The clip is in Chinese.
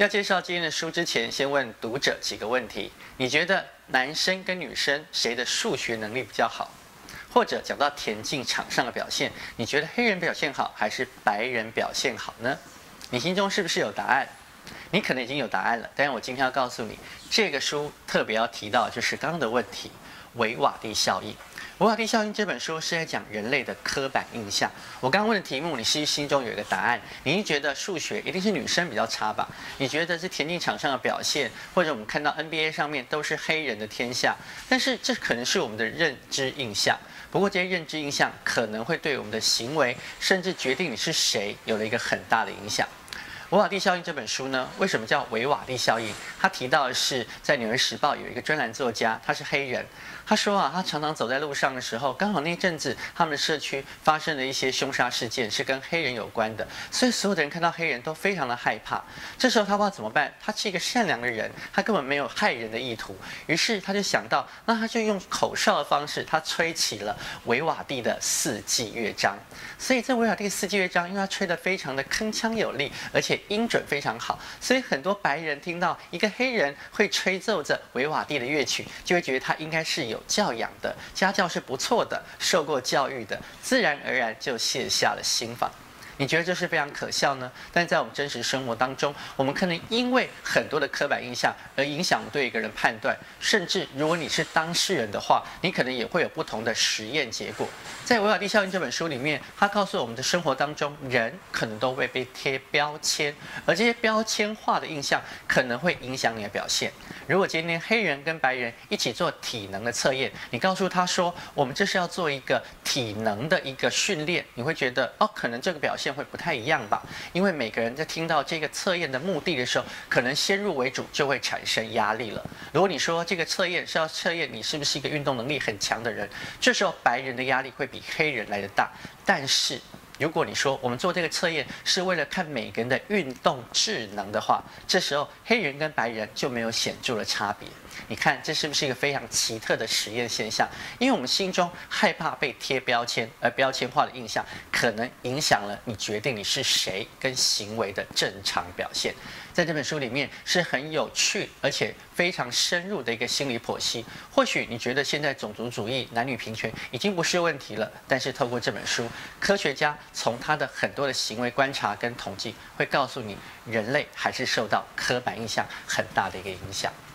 要介绍今天的书之前，先问读者几个问题：你觉得男生跟女生谁的数学能力比较好？或者讲到田径场上的表现，你觉得黑人表现好还是白人表现好呢？你心中是不是有答案？你可能已经有答案了，但是我今天要告诉你，这个书特别要提到就是刚刚的问题——维瓦蒂效应。维瓦蒂效应这本书是在讲人类的刻板印象。我刚刚问的题目，你是心中有一个答案，你是觉得数学一定是女生比较差吧？你觉得是田径场上的表现，或者我们看到 NBA 上面都是黑人的天下，但是这可能是我们的认知印象。不过这些认知印象可能会对我们的行为，甚至决定你是谁，有了一个很大的影响。维瓦蒂效应这本书呢，为什么叫维瓦蒂效应？他提到的是，在《纽约时报》有一个专栏作家，他是黑人。他说啊，他常常走在路上的时候，刚好那阵子他们的社区发生了一些凶杀事件，是跟黑人有关的，所以所有的人看到黑人都非常的害怕。这时候他不知道怎么办，他是一个善良的人，他根本没有害人的意图，于是他就想到，那他就用口哨的方式，他吹起了维瓦蒂的四季乐章。所以这维瓦蒂四季乐章，因为他吹得非常的铿锵有力，而且音准非常好，所以很多白人听到一个黑人会吹奏着维瓦蒂的乐曲，就会觉得他应该是有教养的，家教是不错的，受过教育的，自然而然就卸下了心防。你觉得这是非常可笑呢？但在我们真实生活当中，我们可能因为很多的刻板印象而影响对一个人判断，甚至如果你是当事人的话，你可能也会有不同的实验结果。在《维瓦蒂效应》这本书里面，他告诉我们的生活当中，人可能都会被贴标签，而这些标签化的印象可能会影响你的表现。如果今天黑人跟白人一起做体能的测验，你告诉他说，我们这是要做一个体能的一个训练，你会觉得哦，可能这个表现会不太一样吧？因为每个人在听到这个测验的目的的时候，可能先入为主就会产生压力了。如果你说这个测验是要测验你是不是一个运动能力很强的人，这时候白人的压力会比黑人来得大。但是如果你说我们做这个测验是为了看每个人的运动智能的话，这时候黑人跟白人就没有显著的差别。你看这是不是一个非常奇特的实验现象？因为我们心中害怕被贴标签，而标签化的印象可能影响了你决定你是谁跟行为的正常表现。在这本书里面是很有趣而且非常深入的一个心理剖析。或许你觉得现在种族主义、男女平权已经不是问题了，但是透过这本书，科学家从他的很多的行为观察跟统计，会告诉你人类还是受到刻板印象很大的一个影响。